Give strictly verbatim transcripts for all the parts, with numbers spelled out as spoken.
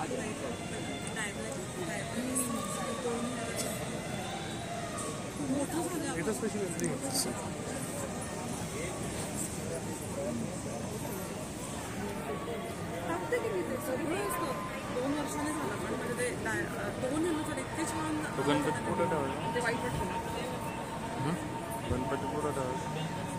दोन वर्षाने झालं पण म्हणजे ते दोन ह्याला इतके छान गणपतीपुरा ठेवायला ते वाईट वाटतं गणपतीपुरा ठेवायला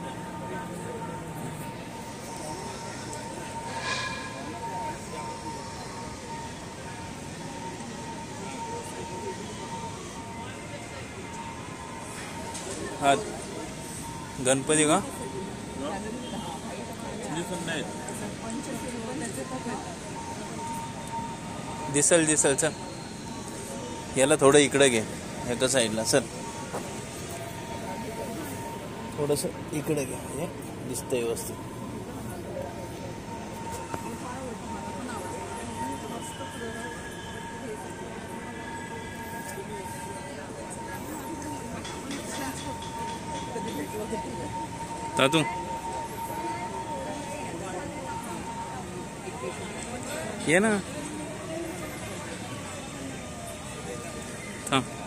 हा गणपती का दिसल दिसल चल याला थोडं इकडे घे एका साईडला सर थोडस इकडे घे हे दिसतंय व्यवस्थित तातू ये ना हाँ